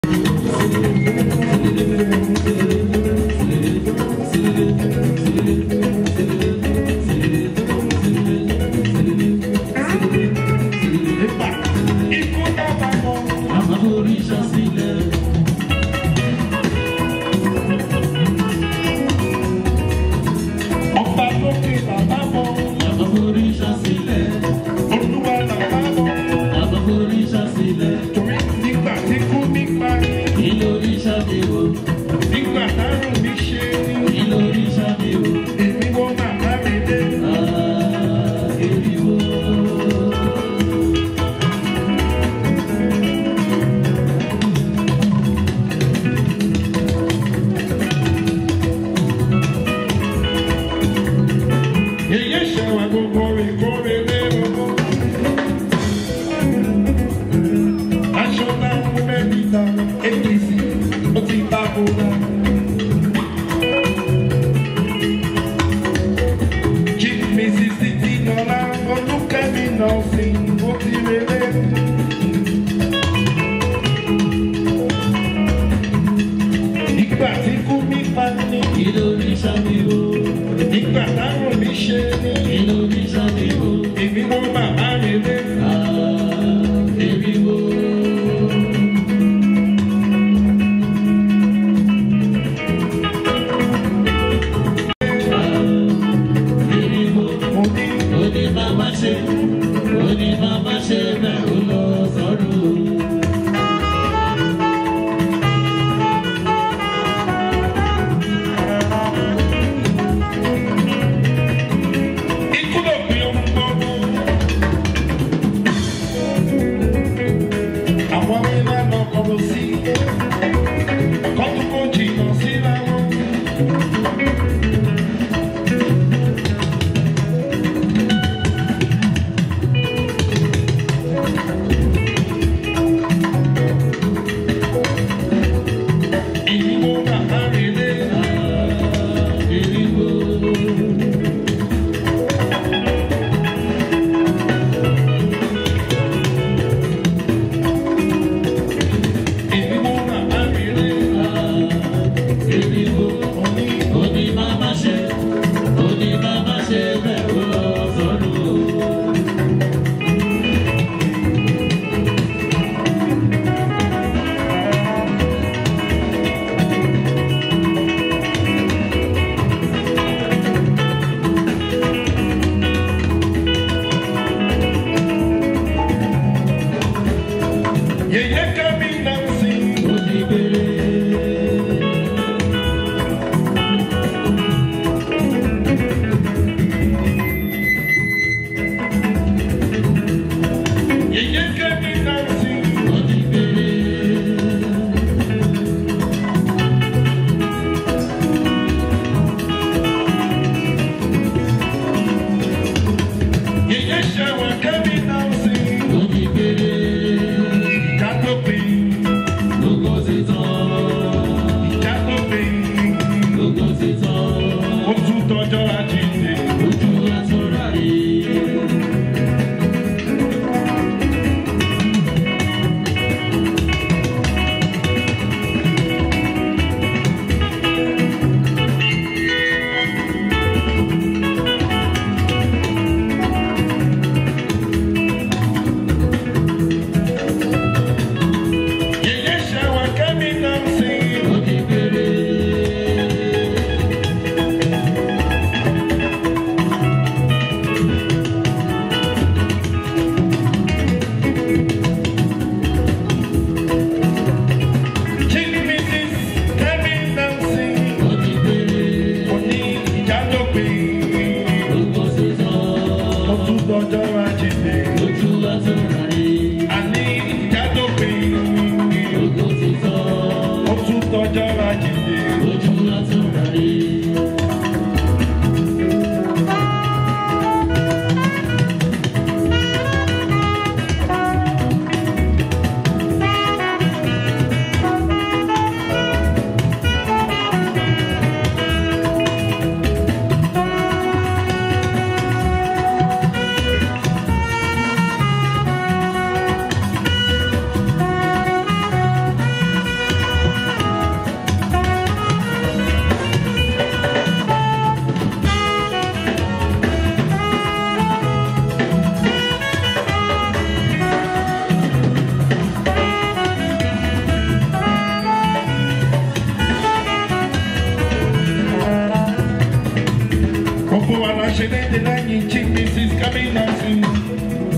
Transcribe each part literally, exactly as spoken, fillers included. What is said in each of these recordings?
Torí nígbà tí kú nípa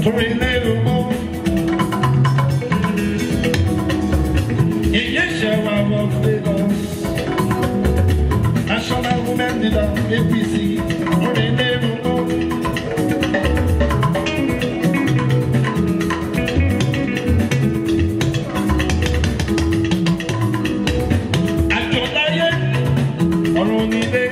Three little more. Yes, I love Lagos. National Women Leader, A P C. Three little more. Àjọ̀dáyé ọ̀run nílé.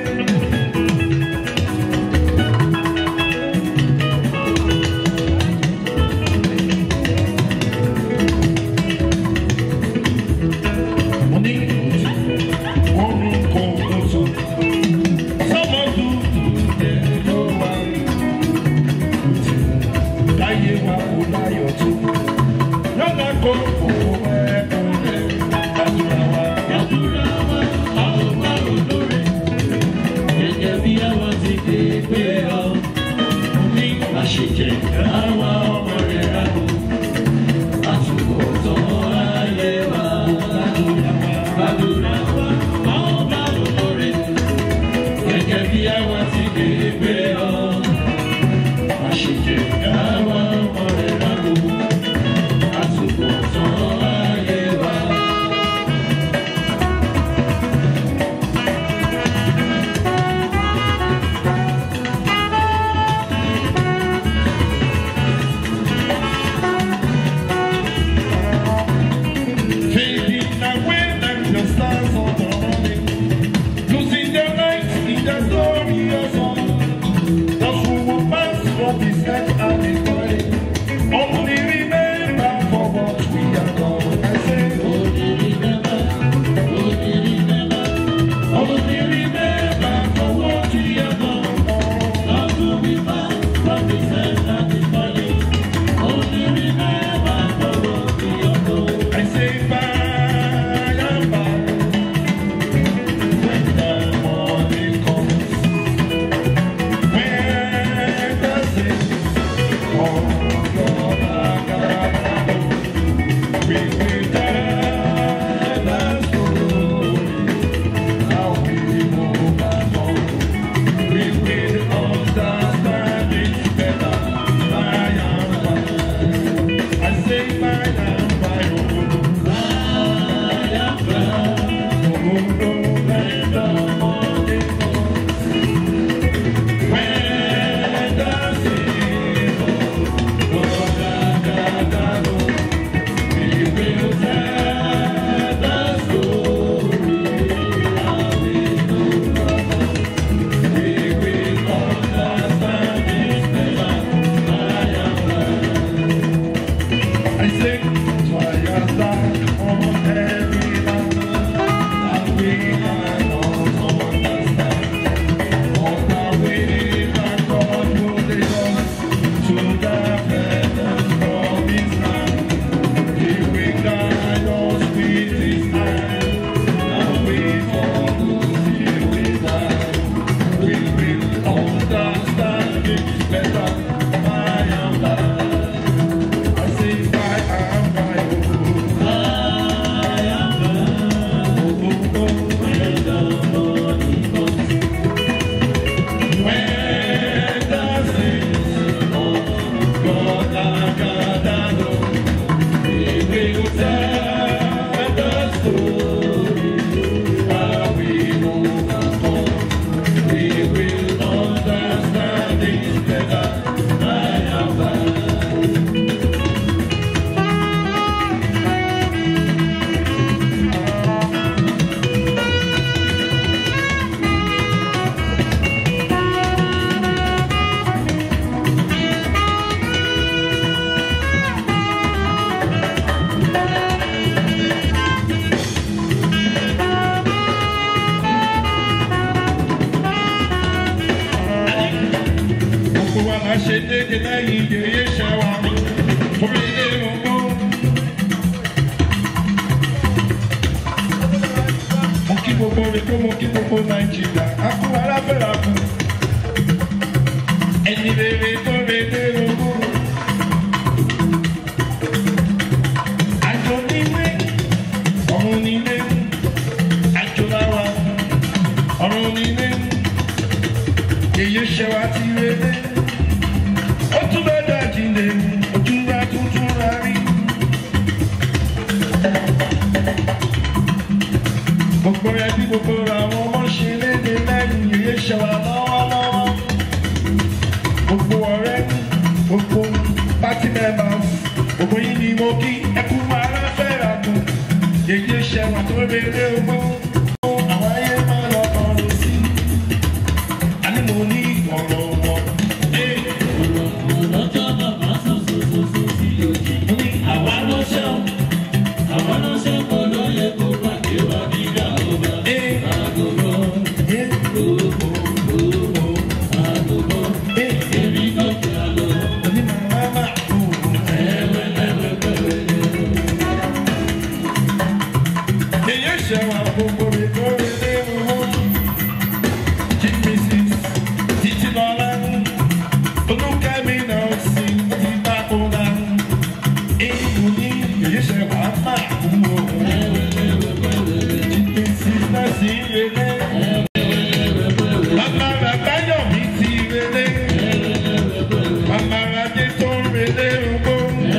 Ye ye shawati rede, otu beda jinde. gbogbo ẹbí gbogbo àwọn ọmọ ṣe léde lẹ́yìn yèyé ṣe wà lọ́wọ́lọ́wọ́. Gbogbo ọ̀rẹ́ gbogbo party members gbogbo yìí ni mo kí ẹkú máa rẹ́fẹ́ rà kù. Yèyé ṣe wà tó rere ogbó. Àwọn ayé máa lọ kọrin sí. A ní mo ní ọ̀rọ̀ wọn. Ọlọ́jọ́ bàbá sọ̀sọ̀sọ̀sọ̀ sí òjì. Àwa ló ṣe ọ́, àwa ló ṣe kó ló yẹ kó pàdé wa nígbà ọba. Àgùnbọ̀, gbogbo, gbogbo, àgùnbọ̀, èmi kò jẹ́ àlọ́. Onímọ̀ máma kú. Yèyé ṣe wà gbogbo rẹ̀ tó rere owó. Chief Missus Títí Lọ́lá. Olúkẹ́mi náà sì ti dákúnlá. Èyí ní yèyé ṣe wà máa kú o. Chief Missus náà sì relé. Màmá rẹ̀ báyọ̀ mi ti relé. Màmá rẹ̀ dé tó relé ogbó.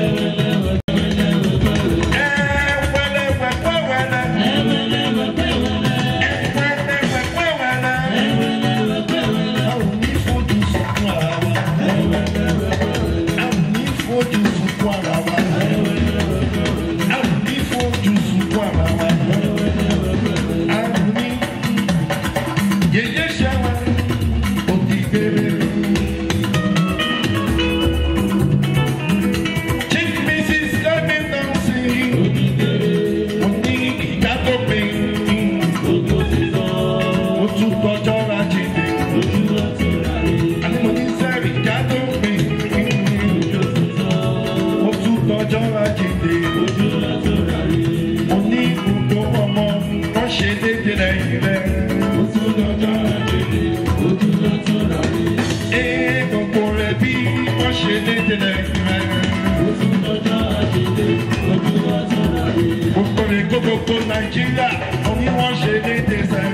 Gbogbo Nàìjíríà oní wọ́n ṣe déédé sẹ́.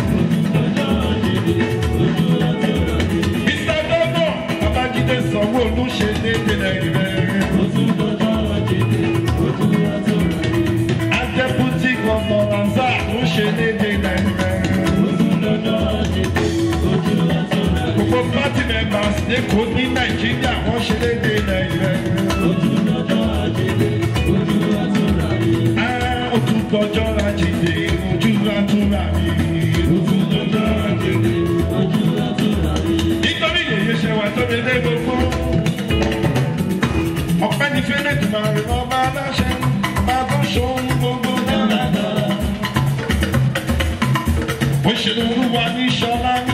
Mister Dogo Babájídé Sanwó-Olú ṣe déédé lẹ́yìn rẹ̀. Adébútì Gbọ̀ngàn Ranza ló ṣe déédé lẹ́yìn rẹ̀. Gbogbo party members lẹ́kọ̀ọ́ ní Nàìjíríà wọ́n ṣe déédé lẹ́yìn rẹ̀. Lọ́jọ́ Àjíǹde ojú àtúrà mi. Nítorí yèyé ṣe wà tó dédé gbogbo. Ọ̀pẹ́ ní fẹ́lẹ́ tó máa rí ọba aláṣẹ. Máa tó ṣòun gbogbo dáradára. Ó ṣe olúwa ní ṣọlá ní.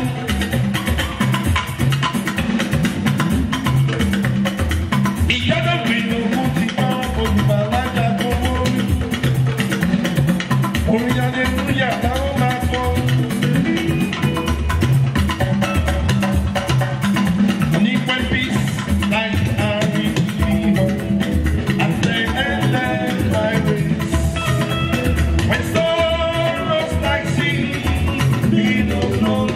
Ìyáda gbìyànjú fún ti bá olùbàlájà tó wọ́n. Orin aleluya táwọn máa kọ. Ní when peace like a river, as they ended my race. When sorrows like sea beat upon,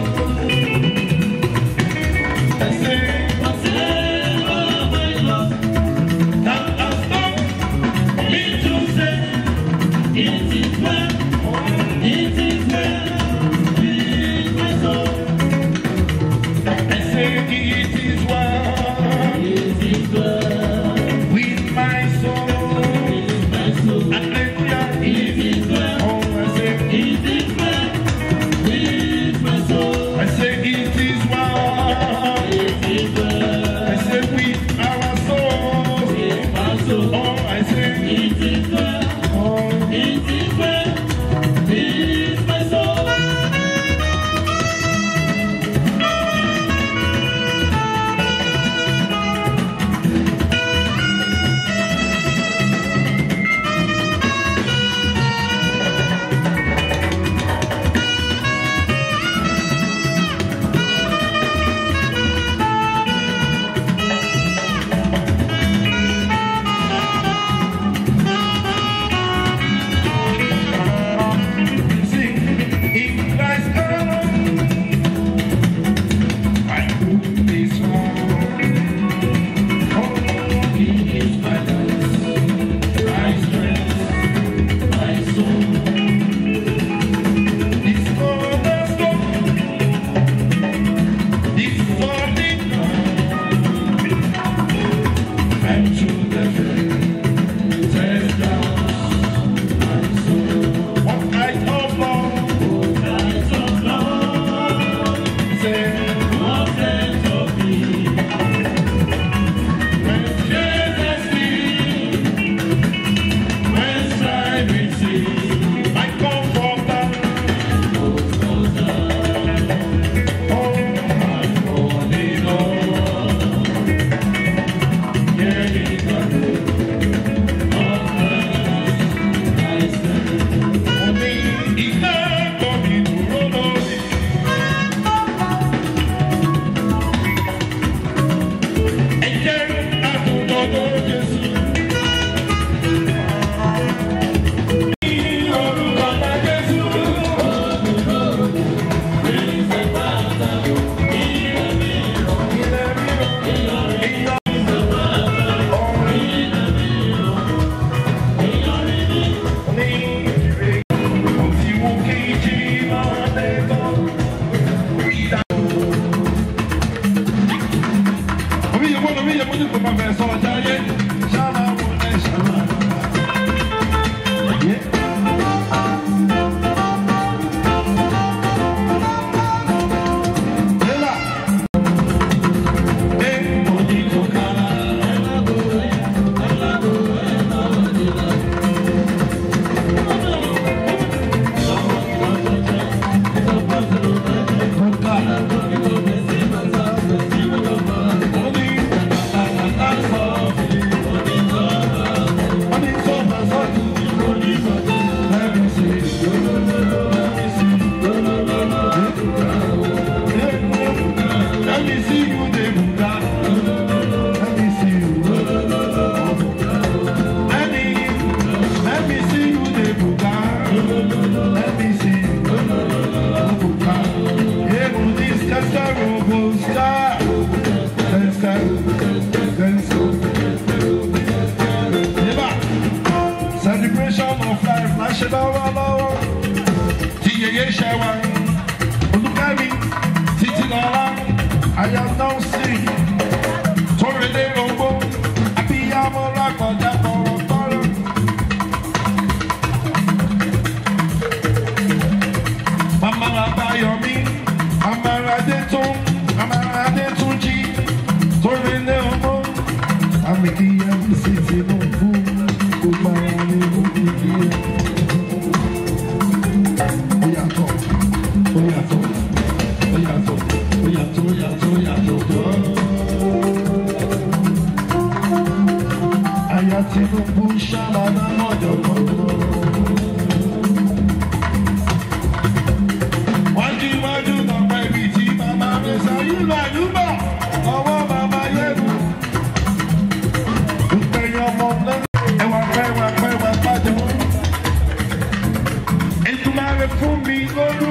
I say, whatever my love, that has taught me to say, it is well. It is well with my soul. I say it is well. It is well with my soul. With my soul. Hallelujah. It is well. Oh, I say it is well with my soul. I say it is well. It is well. I say with our soul. With my soul. Oh, I say it is well. Oh, it is well. It is Let me see. Ego this Tesla Robo Star. Let's go. Let's go. Celebration of life. Flash it over, over. Tiye Shewa. Look at me. Titi Lola. I am now sick. Torrede Robo. Abiyamo Rakoda Koro Koro. Mama Abayomi. Mama Radeton. Mama Radetunji. Torrede Robo. Amikiya City no food. Kumarani Mukiya. Oyato. Oyato. Oyato. Oyato. Oyato. Oyato. Ayatinubu Shalana Mojomo. Waju waju no baby ti mama resa yuba yuba. Owo mama yebu. Upe yo mama. Ewa pewa pewa pado. Etumare fumi godu.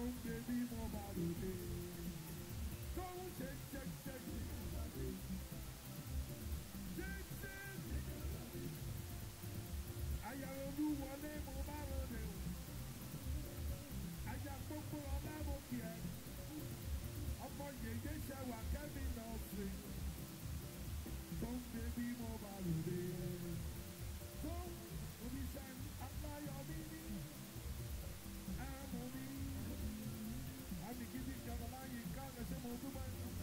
ń gbé bí mo bá lòdì. Tó ń ṣe ṣe ṣe ṣe ṣe ṣe. Àyà Olúwọlé mo bá rọlẹ̀ o. Àyà gbogbo ọlá mo kì ẹ́. Ọmọ yèyé ṣẹwà kẹ́mi náà fi. Tó ń gbé bí mo bá lòdì. Tó ń oníṣẹ́ aláyọ̀ mi ní. Àmọ́ mi. Àmì gidi ìjọba láyé ká ẹsẹ̀ mo dúpẹ́.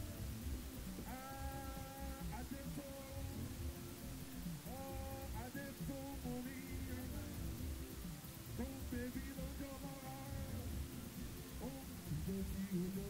Adé tó. Adé tó mo rí. Tó ń gbé bí lọ́jọ́ mọ́ra. Ó ń dìde sí odò.